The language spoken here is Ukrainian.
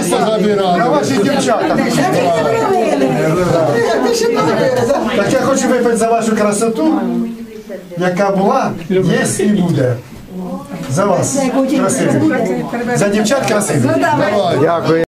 На ваші дівчата. Так я хочу випити за вашу красоту, яка була, є і буде. За вас красиві. За дівчат красиві. Дякую.